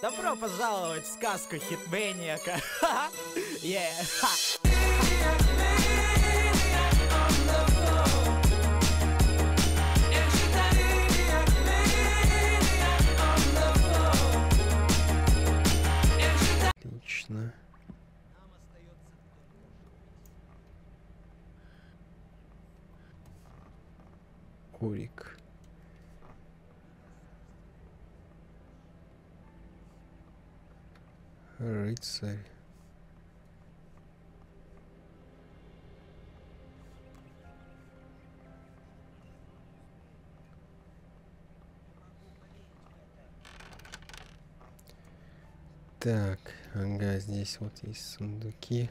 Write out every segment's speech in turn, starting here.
Добро пожаловать в сказку Хитмэниака. Отлично. Урик. Рыцарь. Так, ага, здесь вот есть сундуки.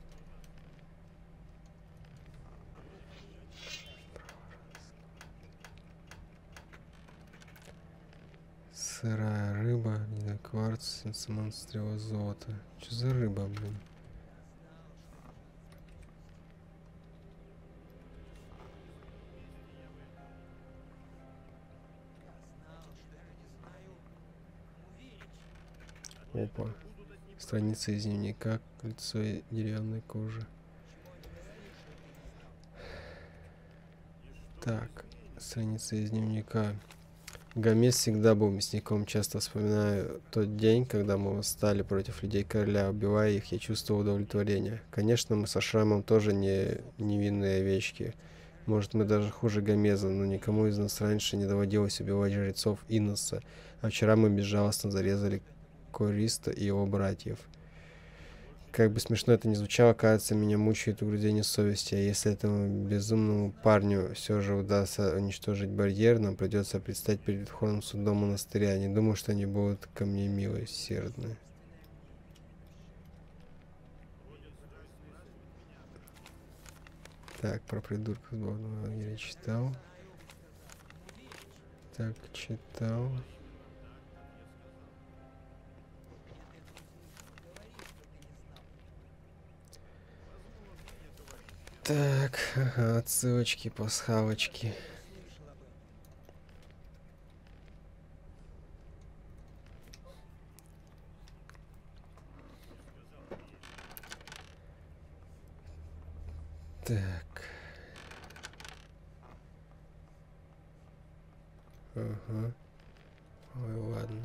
Сырая рыба, кварц, монстрево золото. Что за рыба, блин? Опа. Страница из дневника, лицо деревянной кожи. Так, страница из дневника. Гомес всегда был мясником. Часто вспоминаю тот день, когда мы восстали против людей короля. Убивая их, я чувствовал удовлетворение. Конечно, мы со Шрамом тоже не невинные овечки. Может, мы даже хуже Гомеза, но никому из нас раньше не доводилось убивать жрецов Инноса. А вчера мы безжалостно зарезали Користа и его братьев. Как бы смешно это ни звучало, кажется, меня мучает угрызение совести. А если этому безумному парню все же удастся уничтожить барьер, нам придется предстать перед входом судом монастыря. Не думаю, что они будут ко мне милосердны. Так, про придурка сборного лагеря читал. Так, читал. Так, ага, отсылочки, пасхалочки. Так. Ага. Ой, ладно.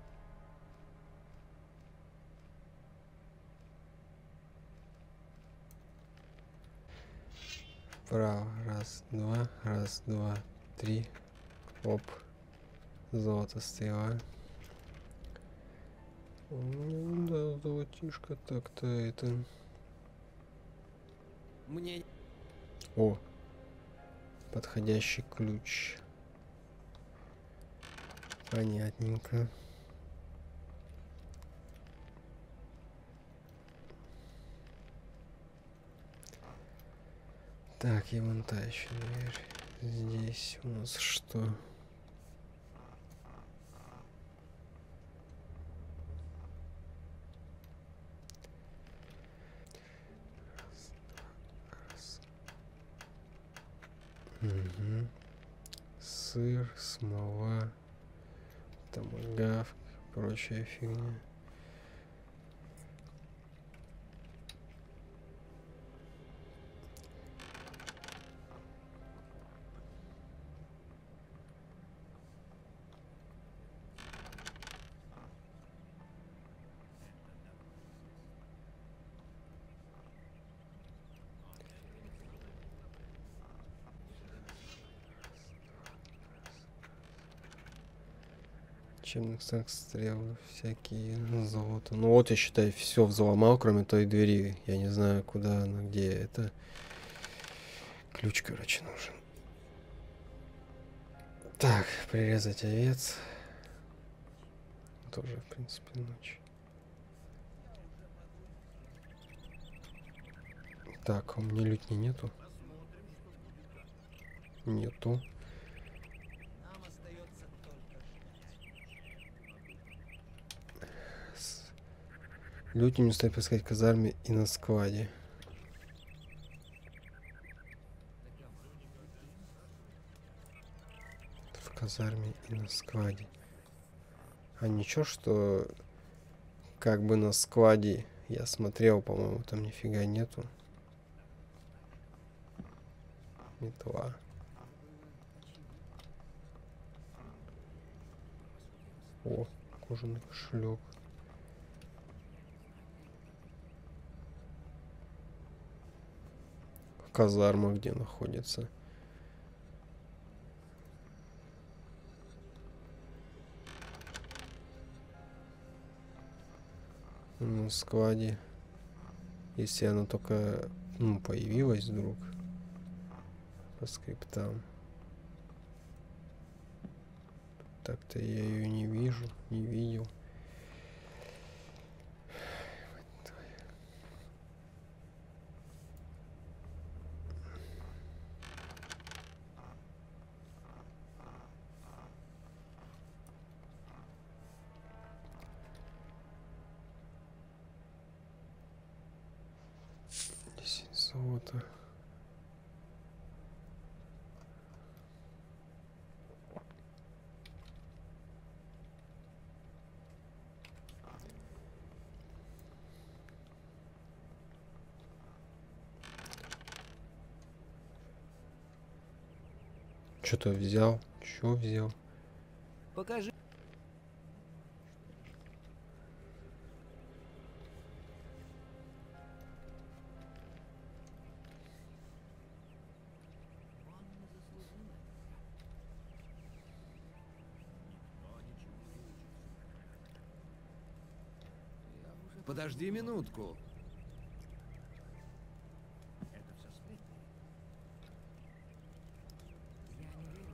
Вправо. Раз, два, три. Оп. Золото, стрела. Да, золотишко так-то это. Мне... О. Подходящий ключ. Понятненько. Так, и вон та еще дверь. Здесь у нас что? Угу. Сыр, смола, томагавк, прочая фигня. Учебных станок, стрелы, всякие, золото. Ну вот, я считаю, все взломал, кроме той двери. Я не знаю, куда она, где это. Ключ, короче, нужен. Так, прирезать овец. Тоже, в принципе, ночь. Так, а у меня лютни нету. Нету. Лютни не стоит поискать в казарме и на складе. В казарме и на складе. А ничего, что Как бы на складе. Я смотрел, по-моему, там нифига нету. Метла. О, кожаный кошелек. Казарма где находится? На складе. Если она только появилась вдруг. По скриптам. Так-то я ее не вижу, не видел. Здесь золото. Что-то взял. Что взял? Покажи. Подожди минутку. Это все сплетни. Я не верю,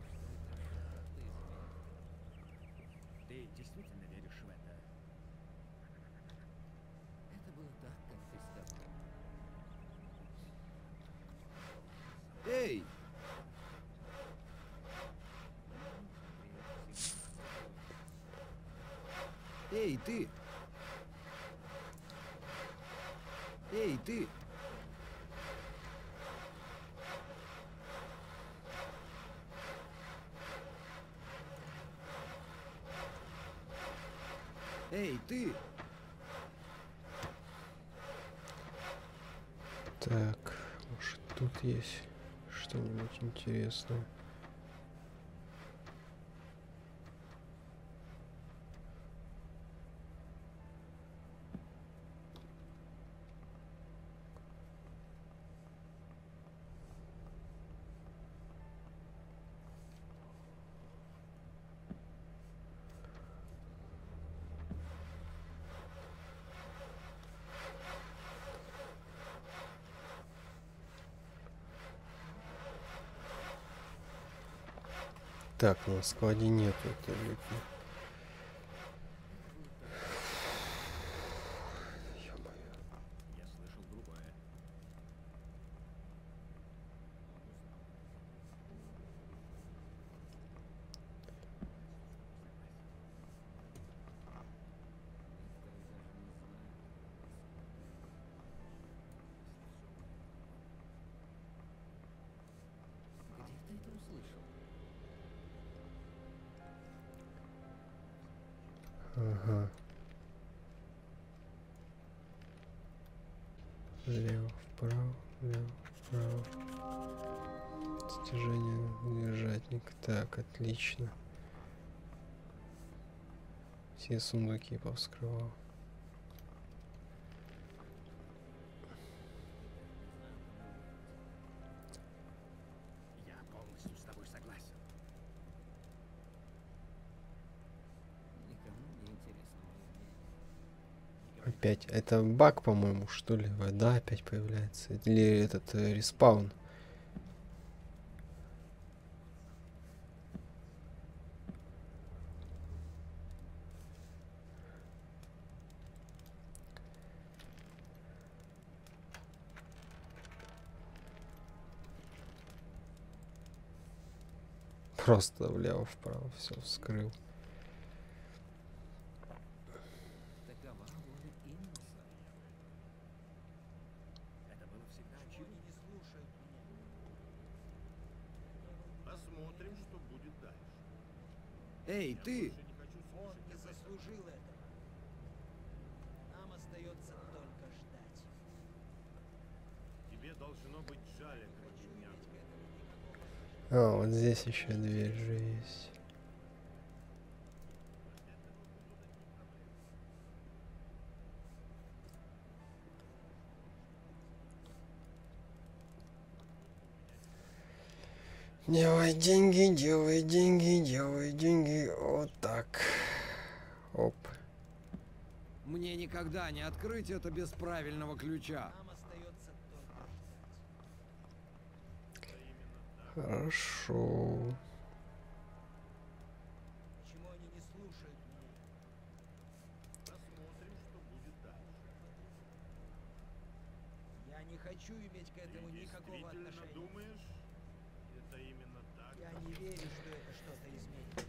что ты действительно веришь в это? Это было так, как ты сказал. Эй! Эй, ты! Эй, ты! Эй, ты! Так, может тут есть что-нибудь интересное. Так, на складе нету таблетки. Ё-моё. Я слышал другое. Где ты это услышал? Ага. Влево, вправо, влево, вправо. Стяжение держатник. Так, отлично. Все сундуки повскрывал. Я полностью с тобой согласен. Никому не интересно мое мнение. Опять. Это баг, по-моему, что ли? Вода опять появляется. Или этот респаун. Просто влево-вправо все вскрыл. Такова воля Иннуса. Это было всегда очевидно. Не слушают меня. Посмотрим, что будет дальше. Эй, ты! Больше не хочу Он слышать не об этом. заслужил этого. должно быть жаль этого беднягу. А, вот здесь еще дверь же есть. Делай деньги, делай деньги, делай деньги. Вот так. Оп. Мне никогда не открыть это без правильного ключа. Хорошо. Почему они не слушают меня? Посмотрим, что будет дальше. Я не хочу иметь к этому Ты никакого действительно отношения. думаешь, это именно так? Я как не я верю, сказал? что это что-то изменит.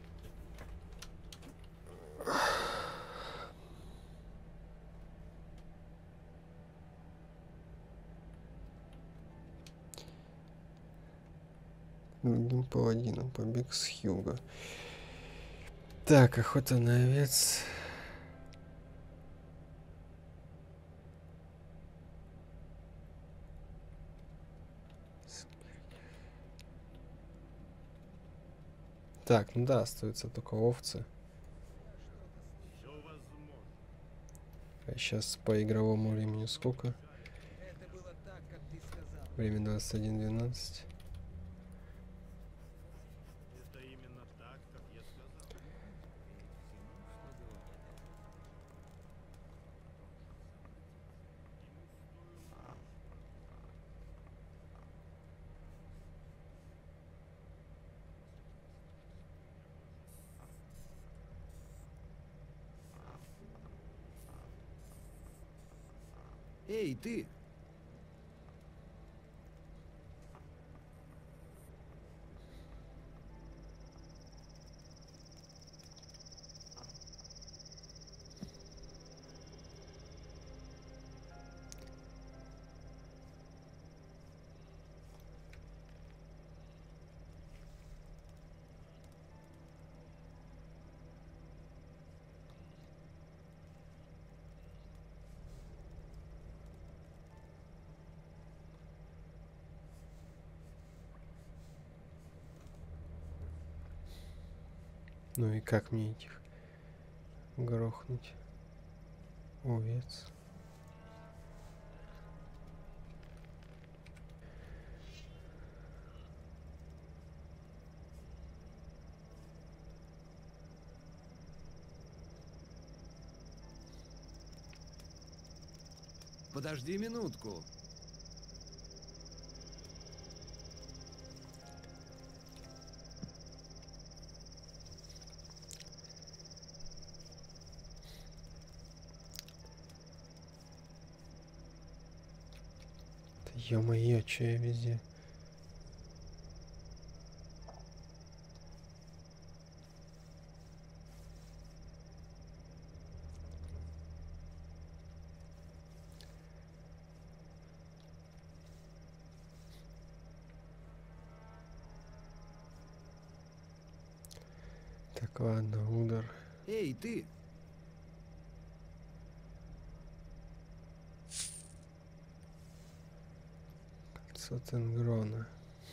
Другим паладином. Побег с Хьюга. Так, охота на овец. Так, ну да, остаются только овцы. Все возможно. А сейчас по игровому времени сколько? Это было так, как ты сказал. Время 21:12. Это именно так, как я сказал. Эй, ты! Ну и как мне этих грохнуть? Овец. Подожди минутку. Да ё-моё, чё я везде? Так, ладно, удар. Эй, ты! Кольцо Тенгрона.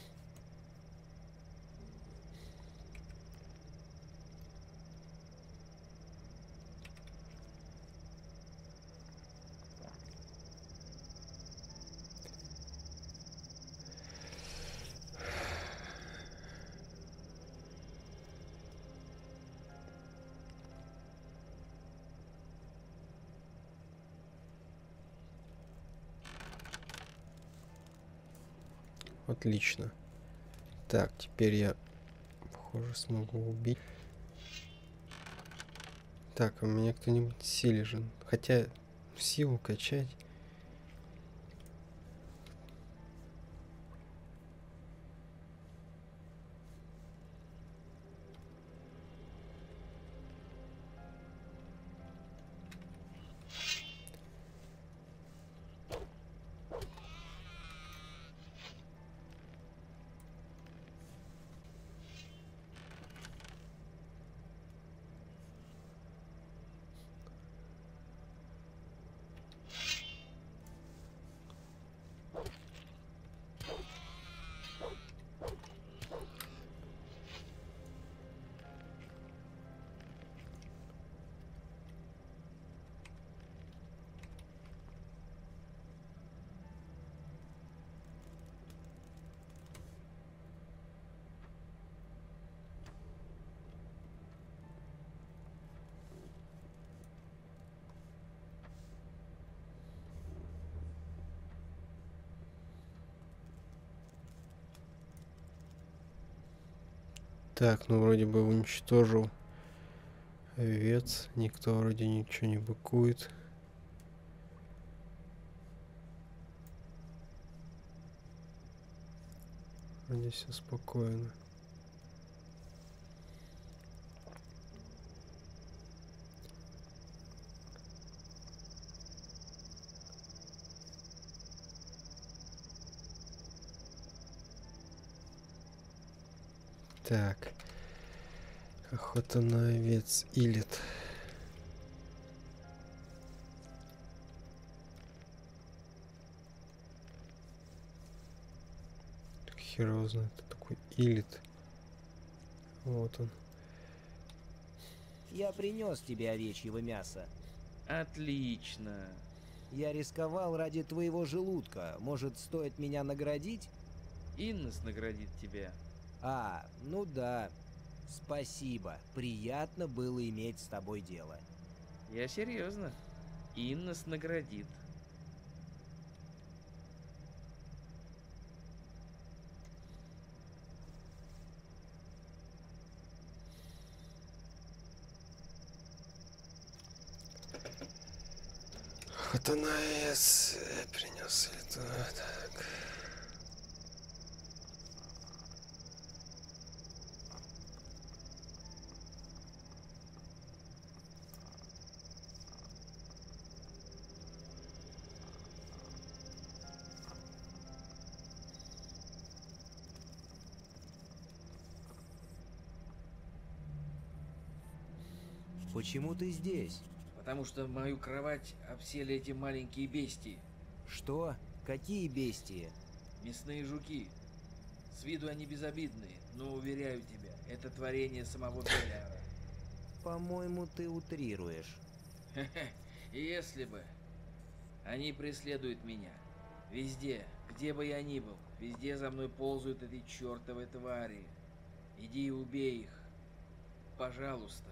Отлично. Так, теперь я, похоже, смогу убить. Так, у меня кто-нибудь силежен. Хотя силу качать. Так, ну вроде бы уничтожил овец. Никто вроде ничего не быкует. Вроде все спокойно. Так. Охота на овец. Илит. Хер его знает, кто такой Илит. Вот он. Я принес тебе овечьего мяса. Отлично. Я рисковал ради твоего желудка. Может, стоит меня наградить? Иннес наградит тебя. А, ну да. Спасибо. Приятно было иметь с тобой дело. Я серьезно. Иннес наградит. Охота на овец. Принес это. Так. Почему ты здесь? Потому что мою кровать обсели эти маленькие бестии. Что? Какие бестии? Мясные жуки. С виду они безобидные, но уверяю тебя, это творение самого Белиара. По-моему, ты утрируешь. Если бы. Они преследуют меня. Везде, где бы я ни был, везде за мной ползают эти чертовы твари. Иди и убей их. Пожалуйста.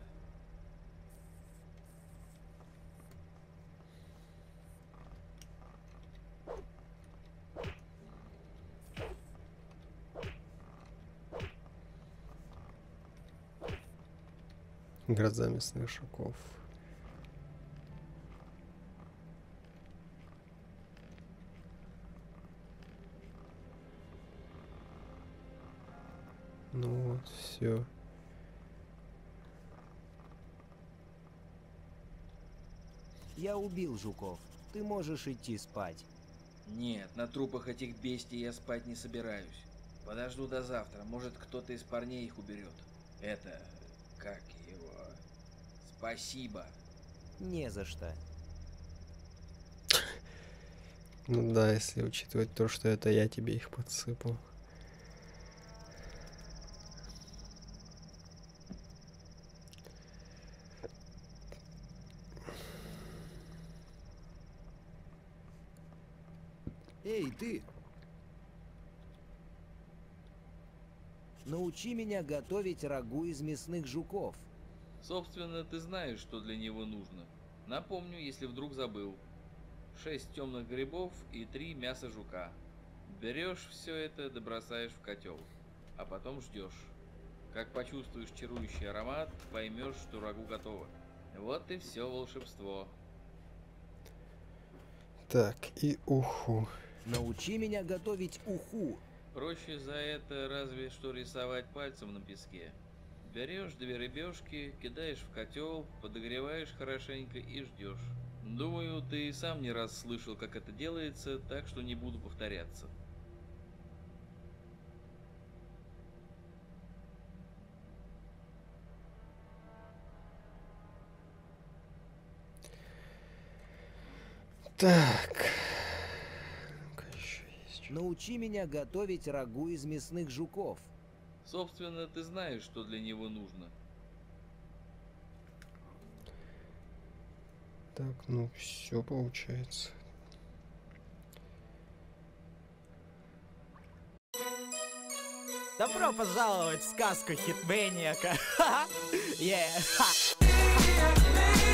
Гроза мясных жуков. Ну вот, все. Я убил жуков. Ты можешь идти спать. Нет, на трупах этих бестий я спать не собираюсь. Подожду до завтра, может кто-то из парней их уберет. Это... как его... Спасибо. Не за что. Ну да, если учитывать то, что это я тебе их подсыпал. Эй, ты! Научи меня готовить рагу из мясных жуков. Собственно, ты знаешь, что для него нужно. Напомню, если вдруг забыл. 6 темных грибов и 3 мяса жука. Берешь все это, добросаешь в котел. А потом ждешь. Как почувствуешь чарующий аромат, поймешь, что рагу готово. Вот и все волшебство. Так, и уху. Научи меня готовить уху. Проще за это разве что рисовать пальцем на песке. Берешь 2 рыбешки, кидаешь в котел, подогреваешь хорошенько и ждешь. Думаю, ты и сам не раз слышал, как это делается, так что не буду повторяться. Так. Ну-ка, еще есть. Научи меня готовить рагу из мясных жуков. Собственно, ты знаешь, что для него нужно. Так, ну все получается. Добро пожаловать в сказку Хитмэниака.